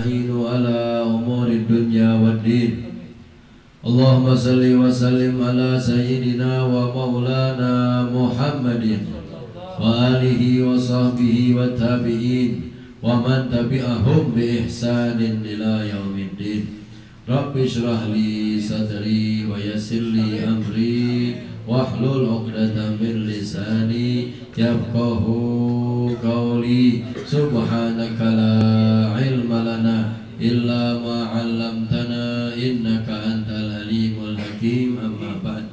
nasta'inu ala umuri dunya waddin. Allahumma salli wa sallim ala sayyidina wa maulana Muhammadin wa alihi wa sahbihi wa tabi'in wa man tabi'ahum bi ihsanin ila yaumiddin. Rabbi shrah li sadri wa yassir li amri wahlul 'uqdatam min lisani yafqahu qawli. Subhanaka la ilma lana illa ma 'allamtana innaka antal alimul hakim. Amma ba'd.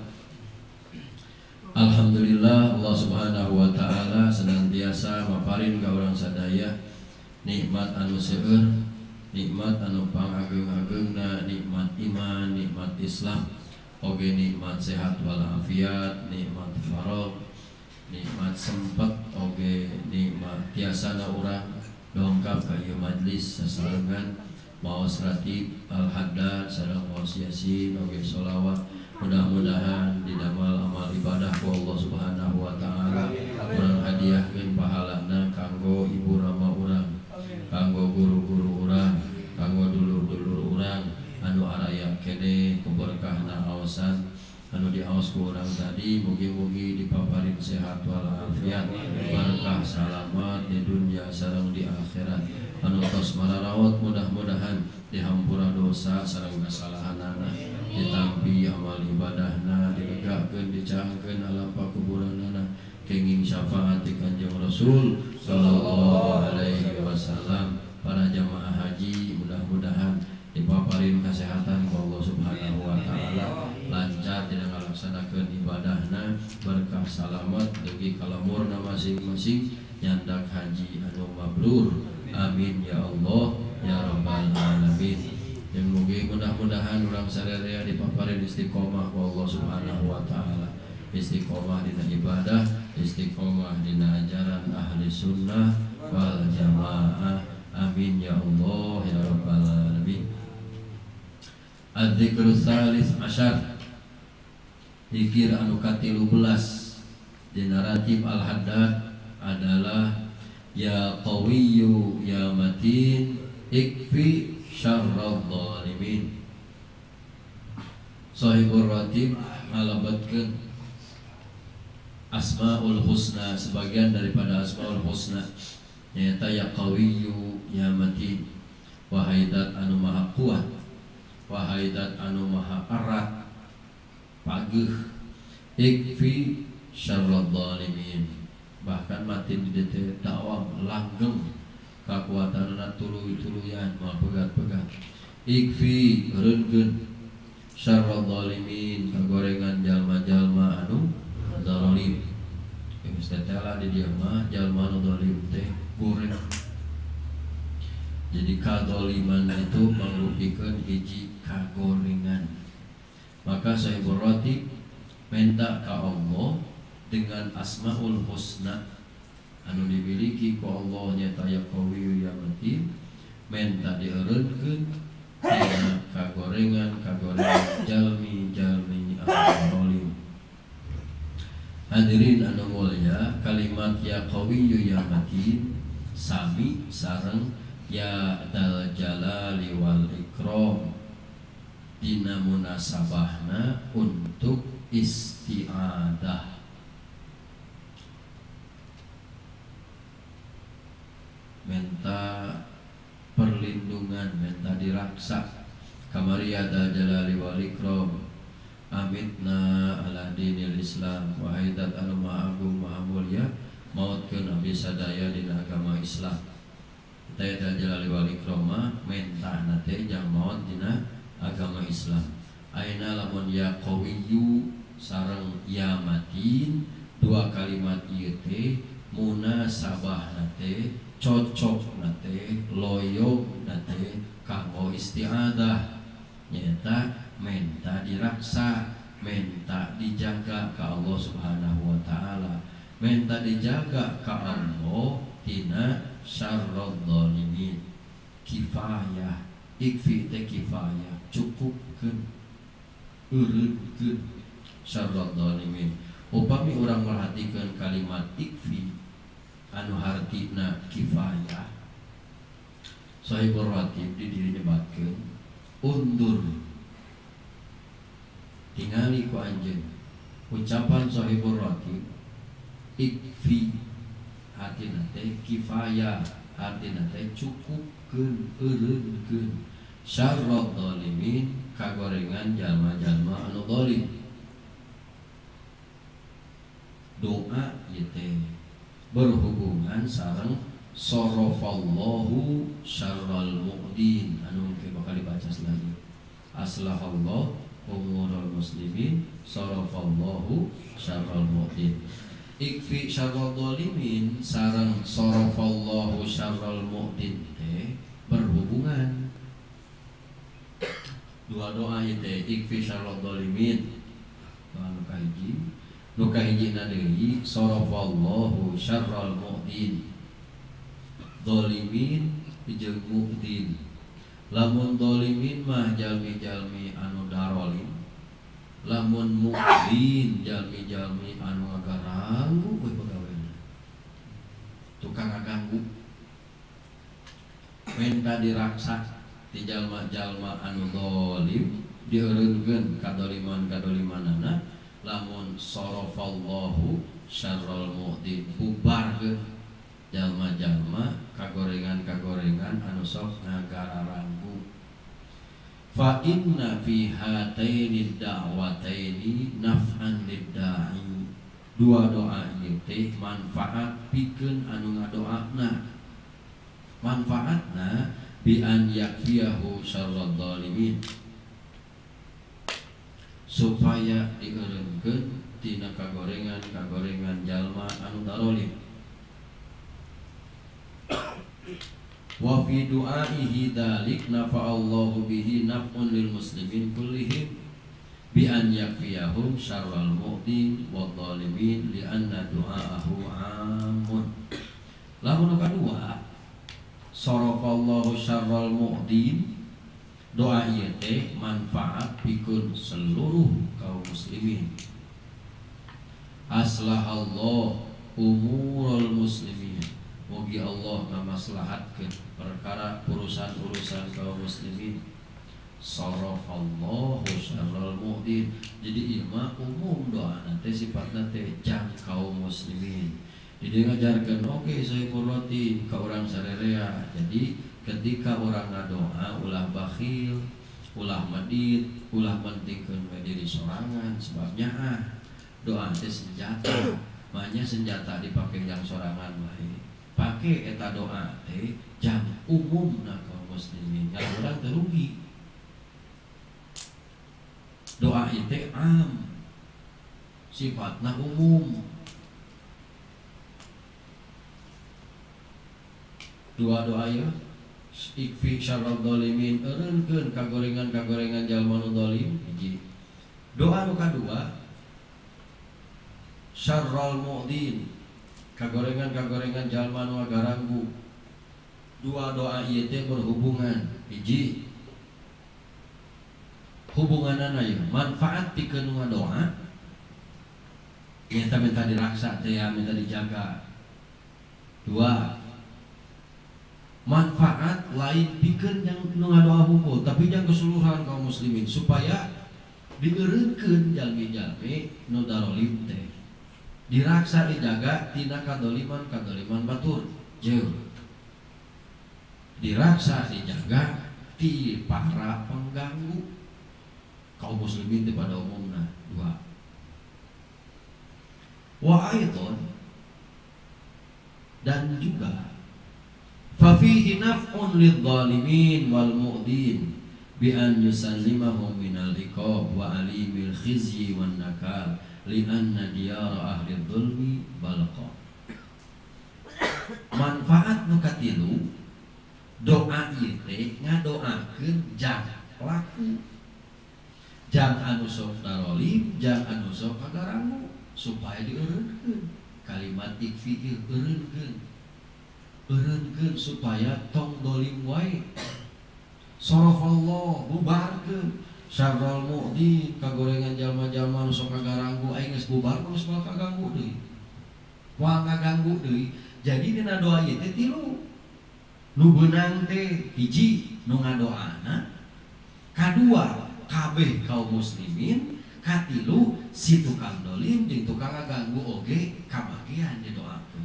Alhamdulillah, Allah Subhanahu wa taala senantiasa maparin ka urang sadaya nikmat anu seueur, nikmat anu pangageng-agengna, nikmat iman, nikmat Islam, oge nikmat sehat walafiat, nikmat faragh, nikmat sempat, oge nikmat tiasana urang dongkap ka ieu majlis sasarengan maos ratib al-haddad sareng maos yasin oge sholawat. Mudah-mudahan didamal amal ibadah ku Allah Subhanahu wa taala urang hadiahkeun pahalana kanggo ibu rama urang, kanggo guru-guru urang, kanggo dulur-dulur urang anu araya kene keberkahna aosan anu diaos ku urang tadi. Mugi-mugi dipaparin sehat walafiat, berkah salamet di dunia sareng di akhirat. Anu tos mararaot mudah-mudahan dihampura dosa sareng kasalahanana, ditampi amal ibadahna, dilegahkeun dicahkeun alam pakuburanana, kenging syafaat ti Kanjeng Rasul sallallahu alaihi wasallam. Para jamaah haji mudah-mudahan dipaparin kesehatan ku Allah Subhanahu wa taala, lancar dina ngalaksanakeun ibadahna, berkah salamet dugi kalamurna masing-masing, nyandak haji anu mabrur. Amin ya Allah ya rabbal alamin. Yang mugi mudah-mudahan urang sadaya dipaparin istiqomah ku Allah Subhanahu wa taala, istiqomah dina ibadah, istiqomah dina ajaran ahli sunnah wal jamaah. Amin ya Allah ya rabbal alamin. Adzikru tsalis asyar, zikir anu ka-13 dina ratib al-haddad adalah ya qawiyyu ya matin ikfi syarrad dhalimin. Sahibur ratib ngalabatkeun Asmaul Husna, sebagian daripada Asmaul Husna nyata ya qawiyyu ya matin, wahai dat anu maha kuat, wahai dat anu maha erat pageuh, ikfi syarrad dhalimin. Bahkan matin di detik dawam langgeng kakuatanna tuluy-tuluyan moal pegat-pegat. Ikfi reunkeun syarrad dhalimin, kagorengan jalma-jalma anu zalim. Geus tetela di dieu mah jalma anu zalim teh goreng. Jadi kadzaliman itu mangruhikeun hiji kagorengan. Maka sahibul ratib minta ka Allah dengan Asmaul Husna anu dimiliki ku Allah nyata ya qawiyyu ya matin, minta dieureunkeun tina kagorengan jalmi-jalmi anu zalim. Hadirin anu mulya, kalimat ya qawiyyu ya matin sami sareng ya dal jalali wal ikram dina munasabahna untuk isti'adah. Minta perlindungan, minta diraksa. Kamari ya dal jalali wal ikram, amitna ala dinil Islam, wahai dat anu maha agung maha mulia, mautkeun abdi sadaya dina agama Islam. Kita dal jalali wal ikram minta nate jang maut dina agama Islam. Aina lamun ya qawiyyu sareng ya matin, dua kalimat ieu teh munasabah nate, cocok nate, loyog nate kanggo isti'adah. Nyata minta diraksa, minta dijaga ka Allah Subhanahu wa taala, minta dijaga ka Allah tina syarrad dhalimin. Kifayah, ikfi teh kifayah, cukupkeun, eureunkeun syarrad dhalimin. Upami urang merhatikeun kalimat ikfi anu hartina kifayah, Sahibul ratib di diri nyebatkeun undur tingali ku anjeun ucapan sahibul ratib ikfi artina teh kifaya artina teh cukupkeun eureunkeun syarrad zalimin kagorengan jalma-jalma anu zalim. Doa ieu teh berhubungan sareng sarafallahu syarral mu'din anu mungkin bakal dibaca lagi. Aslahallahu umurul muslimin sarafallahu syarral mu'din. Ikfi syarral zalimin sareng sarafallahu syarral mu'din teh berhubungan. Dua doa ieu teh ikfi syarral zalimin. Doa nu kahiji, nu kahijina deui sarafallahu syarral mu'din. Zalimin jeung mu'din. Lamun zalimin mah jalmi-jalmi anu darolim. Lamun mu'din jalmi-jalmi anu ngagaranggu we pegawena. Tukang ngaganggu. Menta diraksa ti jalma-jalma anu zalim dieureunkeun kadoliman-kadolimanana. Lamun sarafallahu syarral mu'din bubarkeun jalma-jalma kagorengan-kagorengan anu sok ngagararanggu. Fa inna fi hataini da'wataini naf'an lid-da'i. Dua doa ieu teh manfaat pikeun anu ngadoana. Manfaatna bi an yakfiyahu syarrad zalimin. Supaya dieureunkeun tina kagorengan-kagorengan jalma anu darolim. Wa fi du'aihi dzalik nafa'allahu bihi naf'un lil muslimin kullihim bi an yakfiyahum syarral mu'din wad dhalimin li anna du'aahu 'amun. Lamun kadua sarafallahu syarral mu'din doa ieu teh manfaat pikeun seluruh kaum muslimin. Aslahallahu umurul muslimin. Mugi Allah ngamaslahatkeun perkara urusan-urusan kaum muslimin. Sarafallahu syarral mu'din. Jadi ieu mah umum doana teh sifatna teh jang kaum muslimin. Jadi ngajarkeun oke sahibul ratib ka urang sarerea. Jadi ketika orang ngadoa ulah bakhil, ulah medit, ulah mentingkeun we diri sorangan sebabnya doa teh senjata. Makanya senjata dipake jang sorangan wae. Pake eta doa teh jang umumna kaum muslimin. Yang urang teu rugi. Doa ieu teh am. Sifatna umum. Dua doa ieu ikfi syarrad zalimin eureunkeun kagorengan-kagorengan jalma nu zalim hiji. Doa nu kadua syarral mu'din kagorengan-kagorengan jalma nu ngagaranggu. Dua doa ieu teh berhubungan. Hiji hubunganana ieu manfaat pikeun nu ngadoa. Eta minta diraksa teh minta dijaga. Dua manfaat lain pikeun yang nu ngadoa hungkul tapi jang keseluruhan kaum muslimin supaya dieureunkeun jalmi-jalmi nu darolim teh diraksa dijaga tina kadoliman batur jeung diraksa dijaga ti para pengganggu kaum muslimin teh pada umumna. Dua wa aiton dan juga fafihi naf'un lidh-dhalimin wal mu'din bi an yusallimahum minal iqab wa alimil khizyi wan nakal li anna diyara ahli dzulmi balqa. Manfaat nu katilu doa ieu teh ngadoakeun jang laku, jang anu sok darolim, jang anu sok kagaranggu supaya dieureunkeun kalimat ikfi ieu eureunkeun supaya tong dolim wae. Sarafallah bubarkeun syarral mu'din kagorengan jalma-jalma nu sok ngagaranggu aing geus bubar geus moal kaganggu deui. Moal ngaganggu deui. Jadi dina doa ieu teh tilu. Nu beunang teh hiji nu ngadoana, kadua kabeh kaum muslimin, katilu si tukang dolim jeung tukang ngaganggu oge kabagian didoakeun.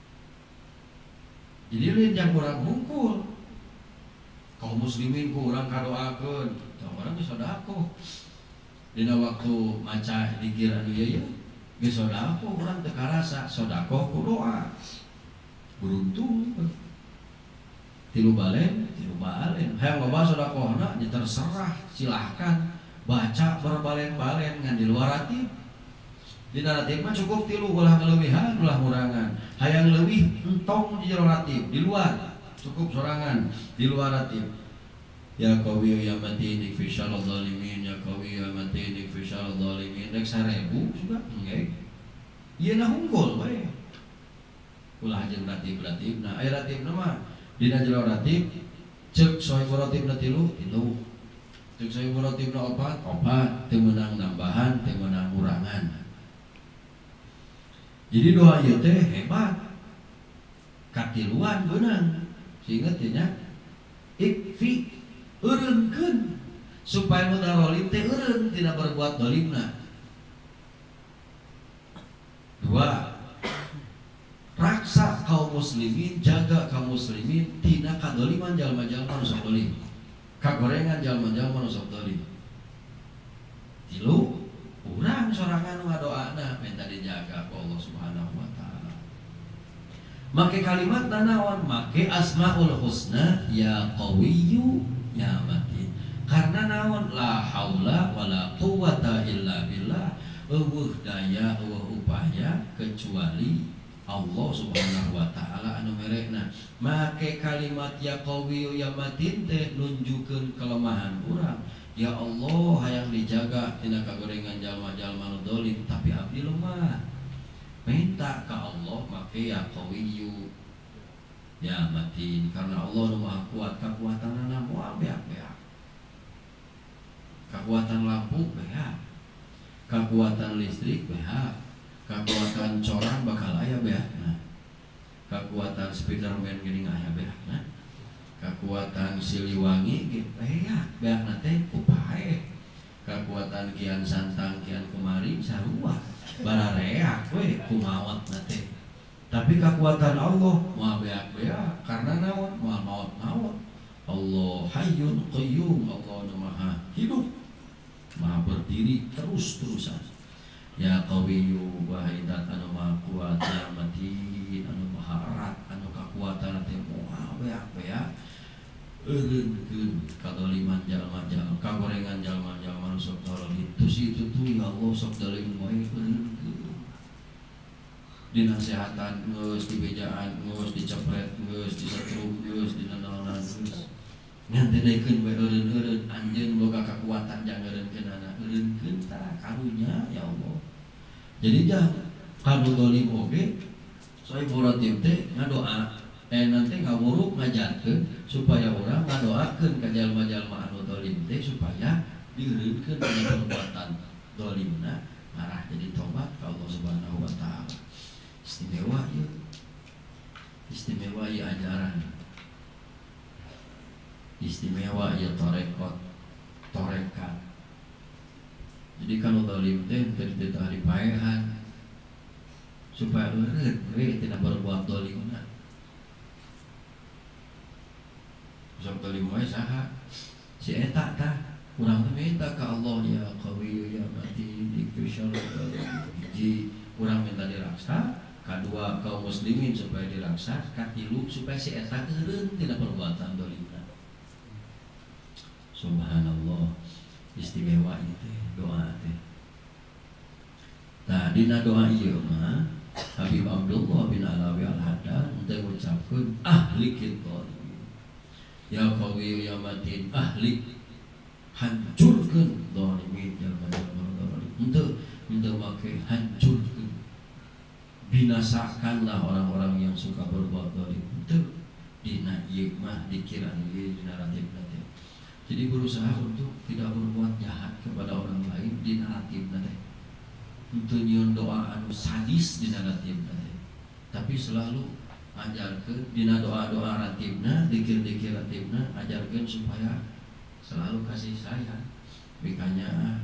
Jadi lain yang urang hungkul kaum muslimin ku urang kadoakeun, tah urang geus sodaqoh. Dina waktu maca dikir anu ieu geus sodaqoh, urang teu karasa sodaqoh ku doa. Beruntung tilu balen hayang loba sodaqohna terserah, silahkan baca berbalen-balen ngan di luar ratib. Dina ratib mah cukup tilu, ulah ngeulewihan ulah ngurangan. Hayang leuwih entong di jero ratib, di luar cukup sorangan di luar ratib. Ya qawi ya matin ikfishal zalimin, ya qawi ya matin ikfishal zalimin rek 1000 juga engge. Ieu na hungkul we. Ulah jeung ratib-ratib. Nah, aya ratibna mah dina jero ratib ceuk sohib ratibna 3 ceuk sohib ratibna 4 teu meunang nambahan, teu meunang ngurangan. Jadi doa ieu teh hebat. Katiluan beunang. Seinget nya ikfi eureunkeun supaya mudarolim teh eureun tina berbuat dolimna. 2. Raksa kaum muslimin, jaga kaum muslimin tina kadoliman jalma-jalma nu sok dolim, kagorengan jalma-jalma nu sok dolim. 3. Urang sorangan ngadoana minta dijaga ku Allah Subhanahu wa taala. Make kalimat naon? Make asmaul husna ya qawiyyu ya matin. Karena naon? La haula wala quwata illa billah. Eueuh daya, eueuh upaya kecuali Allah Subhanahu wa taala anu merekna. Make kalimat ya qawiyyu ya matin teh nunjukeun kelemahan urang. Ya Allah hayang dijaga tina kagorengan jalma-jalma nu dolim, tapi abdi lemah. Minta ka Allah make ya qawiyyu ya matin, karena Allah nu Maha Kuat, kakuatanna moal beak-beak. Kekuatan lampu beak, kekuatan listrik beak, kekuatan corang bakal aya beakna, kekuatan Spiderman geuning aya beakna, kekuatan Siliwangi ge beakna teh kupae, kekuatan kian santang kian kemari sarua barareak we kumaotna teh. Tapi kekuatan Allah moal beak-beak karena naon? Moal maot-maot. Allah hayyun qayyum, Allah nu maha hidup, maha berdiri terus-terusan. Ya qawiyyu wahidat anu maha kuat, ya matin anu maha erat, anu kakuatan teh moal beak-beak eureunkeun kadoliman jalma-jalma, kagorengan jalma-jalma nu sok dolim. Itu tuh ya Allah sok dolim wae eureunkeun. Dinasehatan geus, dibejaan geus, dicepret geus, disetrum geus, dinanaonan geus. Ngantenekeun we eureun-eureun anjeun boga kakuatan jang eureunkeunana, eureunkeun tah karunya ya Allah. Jadi jang kanu dolim oge soal ratib teh ngadoa nanti ngawuruk ngajarkeun supaya urang ngadoakeun ka jalma-jalma anu dolim teh supaya dieureunkeun dina perbuatan dolimna marah jadi tobat ka Allah Subhanahu wa taala. Istimewa ieu ajaran, istimewa ieu torekat. Jadi kalau dolim teh teu dipaehan supaya eureun we tina berbuat dolimna. Sok dolim wae saha? Si eta tah urang minta ka Allah ya qawiyyu ya matin ikfishal hiji urang minta diraksa, kadua kaum muslimin supaya diraksa, katilu supaya si eta eureun tina perbuatan dolimna. Subhanallah, istimewa itu doa teh. Nah, dina doa ieu mah Habib Abdullah bin Alawi Al-Haddad teh ngucapkeun ahli kita. Ya qawiyyu ya matin, ahli hancurkeun zalimin jalma-jalma zalim. Henteu make hancurkeun. Binasakanlah orang-orang yang suka berbuat zalim. Henteu dina ieu mah dikira ieu dina ratibna teh. Jadi berusaha untuk tidak berbuat jahat kepada orang lain di naratif nanti. Untuk nyiun doa anu sadis di naratif nanti. Tapi selalu ajarkeun dina doa-doa ratibna, dikir-dikir ratibna, ajarkeun supaya selalu kasih sayang. Mikanya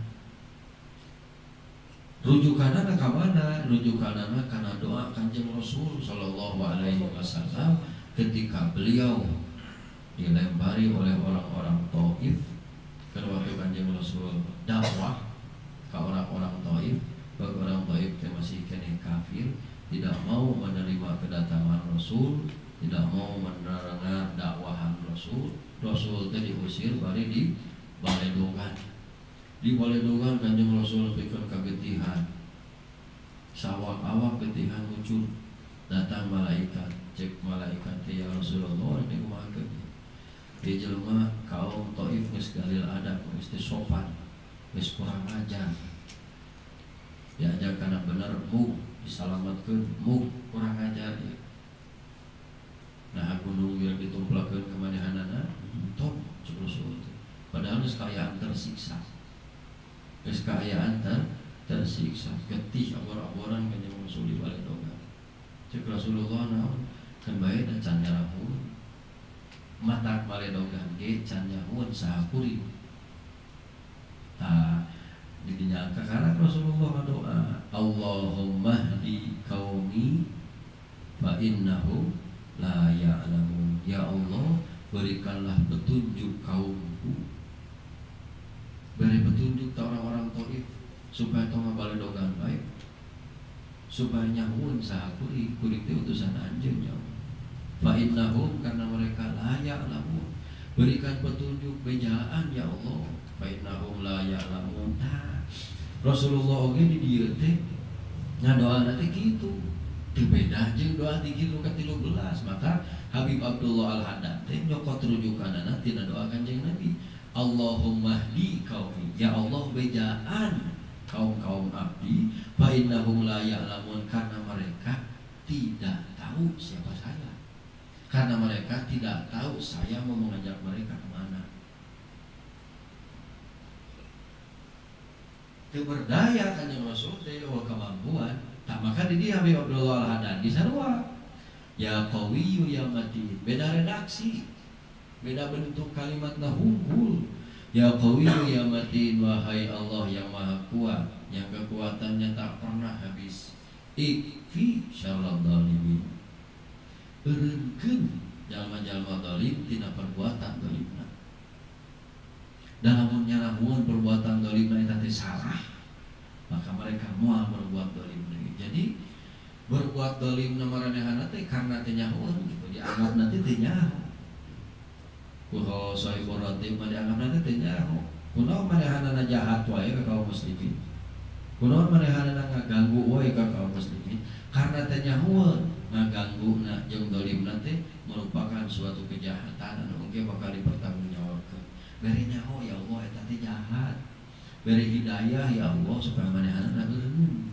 rujukanana ka mana? Rujukanana kana doa Kanjeng Rasul sallallahu alaihi wasallam ketika beliau dilempari oleh orang-orang Taif. Pada waktu Kanjeng Rasul dakwah ke orang-orang Taif, bagi orang Taif yang masih kena kafir, tidak mau menerima kedatangan Rasul, tidak mau mendengar dakwahan Rasul. Rasul tadi diusir bari di Baledogan. Di Baledogan Kanjeng Rasul pikir kegetihan. Sawak-awak kegetihan muncul. Datang malaikat, cek malaikat ya Rasulullah ini kumaha di jelema kaum Taif geus galil adab, geus sopan, geus kurang ajar. Diajak kana bener mu disalamatkeun mu kurang ajar ya. Nah gunung geus ditumplakeun ka manehanana top cek Rasul. Padahal geus kaayaan tersiksa. Geus kaayaan tersiksa, getih abor-aboran Kanjeng Rasul di Baledogan. Cek Rasulullah naon kan bae da can nyarahun mata Baledogan ge can nyahun sahapuri. Tah didinya kakara Rasulullah doa Allahumma hdi qaumi fa innahum la ya'lamun. Ya Allah, berikanlah petunjuk kaumku, beri petunjuk ke orang-orang Taif supaya tong Baledogan baik, supaya nyahun sahapuri kuring teh utusan anjeun ya Allah. Fa innahum karena mereka la ya'lamun, berikan petunjuk bejaan ya Allah. Fa innahum la ya'lamun. Rasulullah oge di dieu teh ngadoana teh kitu. Teu beda jeung doa zikir nu ka-13. Maka Habib Abdullah Al-Haddad teh nyokot rujukanana tina doa Kanjeng Nabi. Allahumma hdi qaumi, ya Allah bejaan kaum-kaum abdi, fa innahum la ya'lamun karena mereka tidak tahu siapa saya. Karena mereka tidak tahu saya mau mengajak mereka kemana. Keberdaya Kanjeng Rasul dari kemampuan. Tak maka di dia Habib Abdullah Al-Haddad di sarua. Ya qawiyyu ya matin. Beda redaksi, beda bentuk kalimatna hungkul. Ya qawiyyu ya matin, wahai Allah yang maha kuat, yang kekuatannya tak pernah habis. Ikfi syarrad dzalimin. Eureunkeun jalma-jalma zalim tina perbuatan zalimna. Dan lamun nyalamun perbuatan zalimna eta teh salah, maka mereka moal berbuat zalim deui. Jadi berbuat zalim maranehana teh karena teh nyahoan gitu, dianggap nanti teh nyaho. Kulo sahibul ratib mah dianggap nanti teh nyaho. Kunaon manehanana jahat wae ka kaum muslimin. Kunaon manehanana ngaganggu wae ka kaum muslimin karena teh nyahoan. Ngagangguna jeung zalimna teh merupakan suatu kejahatan anu engke bakal dipertanggungjawabkeun. Beri nyaho ya Allah eta teh jahat. Beri hidayah ya Allah supaya manehanana leuweung.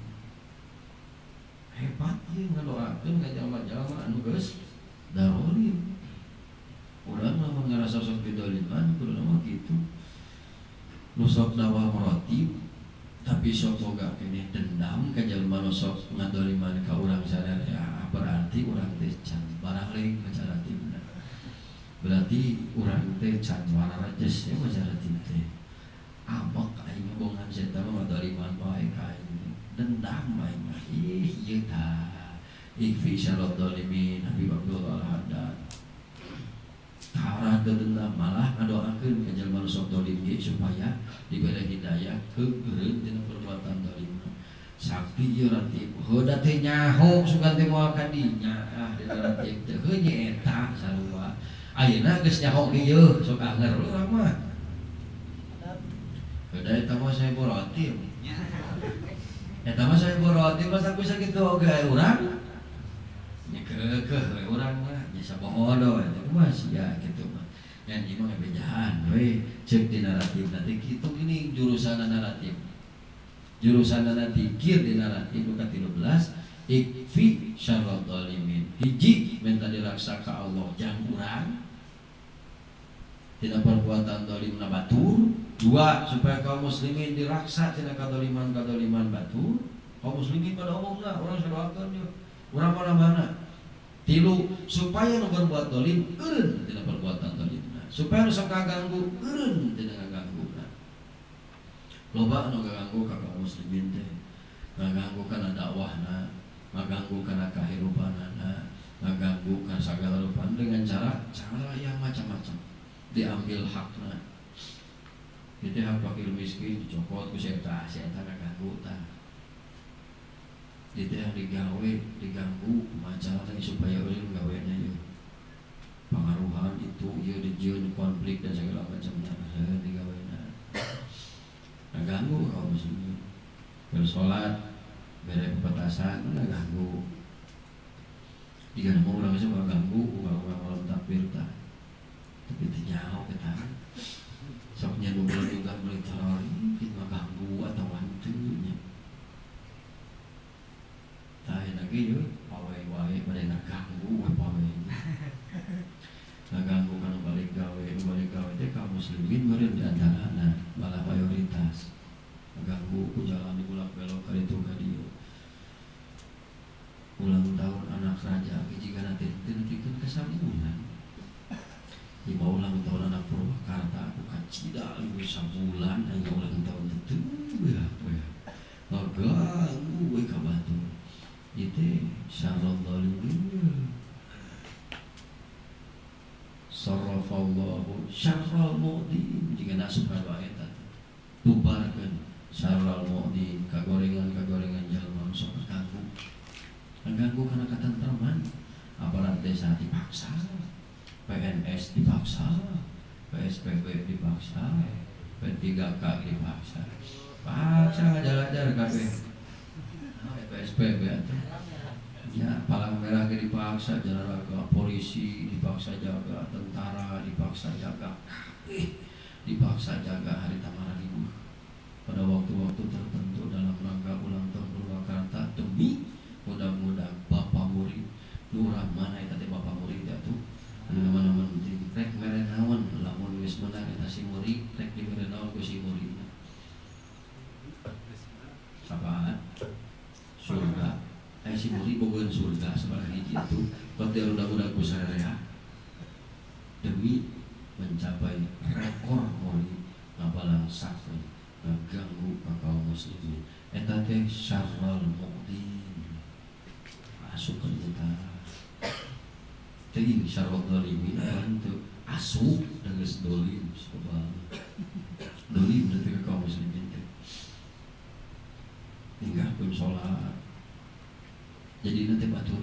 Hebat ieu ngadoakeun ka jalma-jalma anu geus zalim. Urang lamun ngarasa sok didoliman kudu mah kitu. Nu sok dakwah maratib tapi sok boga kene dendam ka jalma nu sok ngadoliman ka urang sadaya, berarti urang teh can barang maca ratibna. Berarti urang teh can wararajes ya maca ratib teh. Abak aing bongan setan mah ngadoliman bae ka aing. Dendam aing mah ih ieu tah. Ikfi syarrad dzalimin Habib Abdullah Al-Haddad. Tara dendam malah ngadoakeun ka jalma nu sok zalim ge supaya diberi hidayah heureun tina perbuatan zalimna. Sakti ieu ratib heuda teh nyaho sugan teh moal ka dinya di ratib teh heuh nya eta sarua. Ayeuna geus nyaho ge yeuh sok anger urang mah. Heuda eta mah sahibul ratib. Eta mah sahibul ratib masa ku sakitu oge urang. Nya keukeuh urang mah bisa bohodo eta kumaha sia kitu mah. Ngan ieu mah bejahan we ceuk di naratif nanti kitu gini jurusan naratif. Jurusan zikir di naratif nu ka-13 ikfi syarrad dzalimin. Hiji minta diraksa ka Allah jang urang tina perbuatan zalimna batur. Dua supaya kaum muslimin diraksa tina kadzaliman batur. Kaum muslimin pada umumna urang sadoakeun yeuh. Urang mana-mana Tilu, supaya nu berbuat dolim eureun tina perbuatan dolimna, supaya nu sok kaganggu eureun tina ngaganggu. Loba anu ngaganggu ka kaum muslimin teh, ngaganggu kana dakwahna, ngaganggu kana kahirupanana, ngaganggu kana sagala rupa dengan cara yang macam-macam. Diambil hakna. Jadi hak fakir miskin dicopot ku eta ngaganggu tah. Itu yang diganggu masalah tadi supaya orang gawenya ya pengaruhan itu ya dijieun konflik dan segala macamnya digawenya ngaganggu kaum muslimin bersolat bere pepetasan ngaganggu jika nama orang itu ngaganggu orang malam takbir tah tapi itu jauh kita soknya bulan juga beli teror itu ngaganggu atau wantunya lain lagi yuk, pawai pada ngaganggu, pawai ngaganggu kan balik gawe itu kaum muslimin meren diantara malah mayoritas ngaganggu ku jalan di bulak belok kali itu kadieu ulang tahun anak raja jika nanti kan kesambulan di bawah ulang tahun anak Purwakarta aku kacida libur sabulan hanya ulang tahun itu ya ngaganggu we kabatu itu syarrul zalimin sarrafallahu syarral mu'din jika nasib kalau ayat tubarkan syarral mu'din kagorengan jalma sok mengganggu karena ketentraman aparat desa dipaksa PNS dipaksa PSPB dipaksa P3K dipaksa jalan-jalan kabeh PSBB ya palang merah dipaksa jalan ke polisi dipaksa jaga tentara dipaksa jaga dipaksa jaga hari tamara libur pada waktu-waktu tertentu dalam rangka ulang tahun Purwakarta demi mudah-mudahan bapak murid lurah mana itu bapak murid itu nama-nama penting rek merenawan lamun wis menang eta si murid rek di merenawan ku si murid sapaan surga si murid bogohan surga sebagai itu kote udah kusarea demi mencapai rekor murid ngabalang sakit ngaganggu kaum muslimin eta teh syarrul mu'din masuk ke kita jadi syarrul zalimin itu asup dengan dolim dolim dari kaum muslimin tinggalkan sholat jadi nanti batur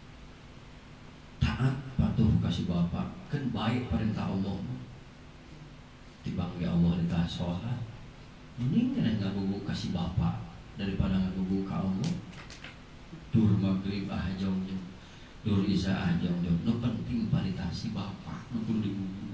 taat patuh kasih bapak kan baik perintah Allah dibangga Allah ditah sholat mending kan ngagugu kasih bapak daripada ngagugu ke Allah dur maghrib ahjong dur isya ahjong no penting paritasi bapak no perlu digugu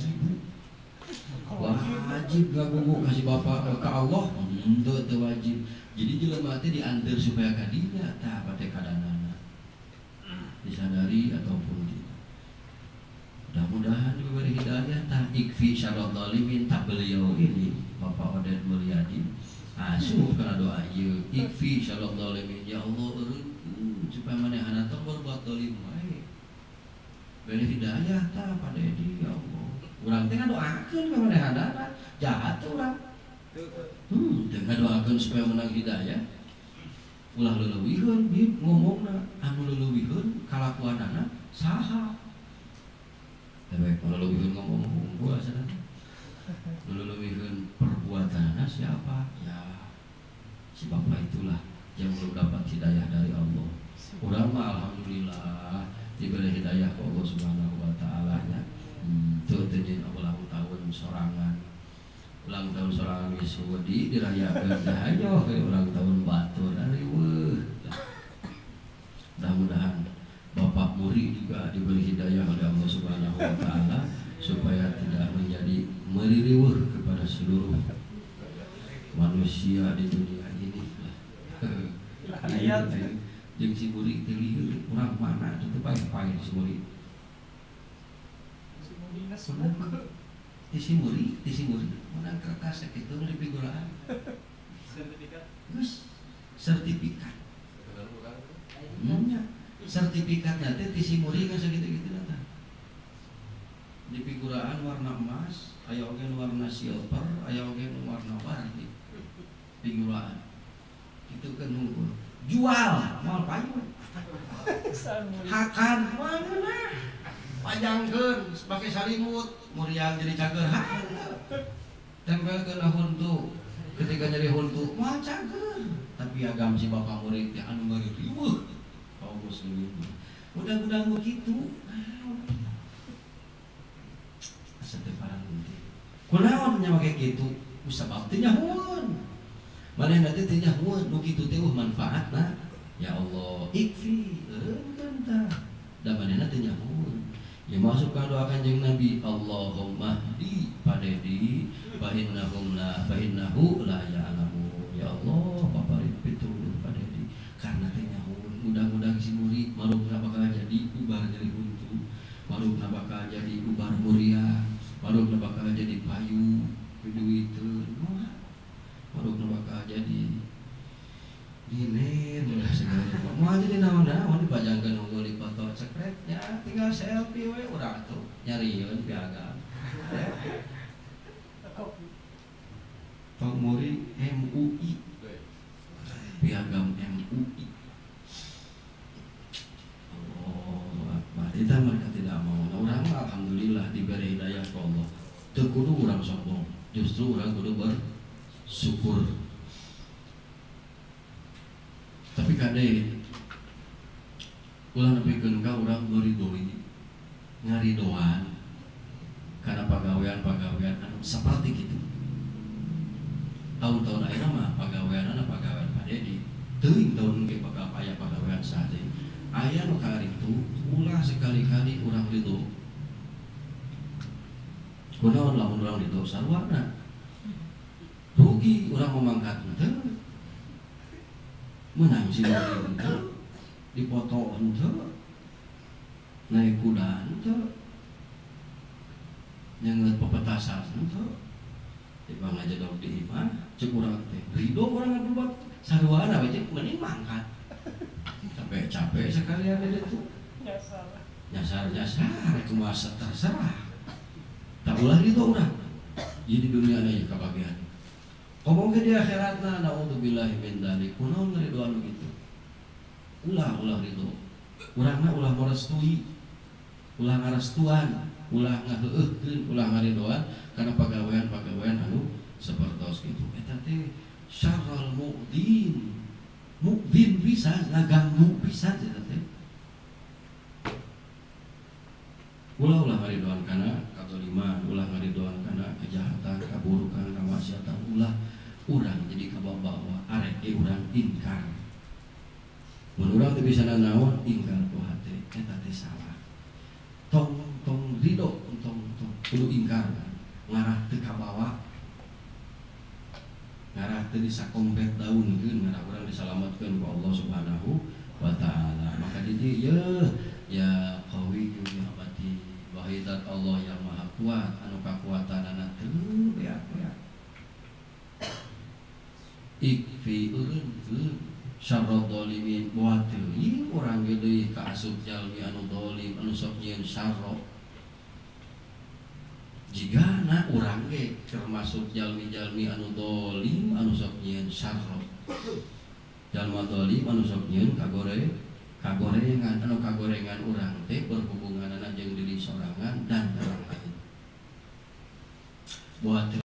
wajib ngagugu kasih bapak ke Allah itu wajib. Jadi jelema teh diantar supaya kadinya tah pate kadanana disadari ataupun tidak. Mudah-mudahan diberi hidayah tah ikfi syarrul zalimin tah beliau ini Bapak Odet Mulyadi asuh kana doa ieu ikfi syarrul zalimin ya Allah eureun supaya manehna teh berbuat zalim wae. Beri hidayah tah pada dia ya Allah. Urang teh ngadoakeun ka manehna jahat urang. Dengan doakan supaya menang hidayah ulah leuwihun ngomongna anu leuwihun kalakuanana saha tapi kalau leuwihun ngomong gua sadar leuwihun perbuatanana siapa ya si bapak itulah yang belum dapat hidayah dari Allah. Urang mah alhamdulillah diberi hidayah ke Allah Subhanahu wa taala nya teu teu ulang tahun sorangan ulang tahun sorangan Wisudi dirayakan ayo ulang tahun batur dari mudah-mudahan bapak murid juga diberi hidayah oleh Allah Subhanahu wa taala supaya tidak menjadi meririweuh kepada seluruh manusia di dunia ini. Ayat jeung si murid teh lieur urang mana teu pae-pae si murid. Si murid menang kertas itu di figuran sertifikat sertifikatnya teh ti simuri geus sakitu-kitu tah. Di figuraan warna emas, aya oge nu warna silver, aya oge nu warna warni. Figuraan. Itu kan nunggu. Jual, moal payu. Hakan mana? Pajangkeun pakai salimut, muriang jadi cager. Tempelkeun huntu. Ketika nyari huntu, moal cager. Tapi agam si bapak murid teh anu bari riweuh. Kaum muslimin. Mudah-mudahan begitu. Asa teu parang henteu. Kunaon nya make kitu? Usabab teh nyahoon. Manehna teh teh nyahoon nu kitu teh manfaatna. Ya Allah, ikfi, eukeun tah. Da manehna teh nyahoon. Ya masuk ka doa Kanjeng Nabi, Allahumma hdi padedi fa innahu la ya'lamu. Ya Allah, paparin pituduh padedi karena teh nyahoon. Mudah-mudahan si murid marugna bakal jadi ubar jadi huntu, marugna bakal jadi ubar muria, marugna bakal jadi payu, duiteun, marugna bakal jadi diner, udah segala mau jadi naon-naon dipajangkeun unggul di foto sekretnya, tinggal selfie we urang tuh nyarieun piagam. Pak Muri MUI, piagam MUI. Kita mereka tidak mau. Nah, orang alhamdulillah diberi hidayah ke Allah. Teu kudu urang sombong, justru urang kudu bersyukur. Tapi kade ulah nepikeun ka urang meridoi, ngaridoan karena pagawean-pagawean anu seperti gitu. Tahun-tahun ayeuna mah pagaweanana pagawean padedi. Teuing tahun ge bakal aya pagawean sate. Aya nu karitu ulah sekali-kali urang ridho. Kunaon lamun urang ridho saluarna? Rugi urang memangkat henteu. Menang si dari henteu, dipoto henteu. Naik kuda henteu. Nyeungeut pepetasan henteu. Tiba ngajadog di imah, ceuk urang teh ridho urang ngabuat saruana we cek mending mangkat. Capek sekalian itu nyasar kuasa terserah tak ulah itu orang jadi dunia aja kebagian ngomong ke di akhiratna naudzubillahi min dzalik kunaon ngeridoan gitu ulah ridho urangna ulah merestui ulah ngarestuan ulah ngaheueuhkeun ulah ngaridoan karena pagawean anu sapertos kitu eta teh syarrul mu'din mukdin bisa, ngaganggu bisa gitu teh. Ulah ngaridoan kana kadzaliman, ulah ngaridoan kana kejahatan, kaburukan, kamaksiatan, ulah urang jadi kabawa arek urang ingkar. Mun urang teu bisa nanaon ingkar ku hate eta teh salah. Tong ridho, tong kudu ingkar ngarah teu kabawa. Ngarah teu disakompet daunkeun ngarah urang disalamatkeun ku Allah Subhanahu wa taala. Maka di dieu ya qawi ni'mati wahidat Allah yang maha kuat anu kakuatanana teu beak-beak. Ikfi urangkeun syarrul dzalimin wa teuing urang ge deui kaasup jalmi anu zalim anu sok nyieun syarro. Jika na urang ge termasuk jalmi-jalmi anu dolim anu sok nyieun syarro. Jalma dolim anu sok nyieun kagorengan anu kagorengan urang teh berhubunganana jeung diri sorangan dan orang lain. Buat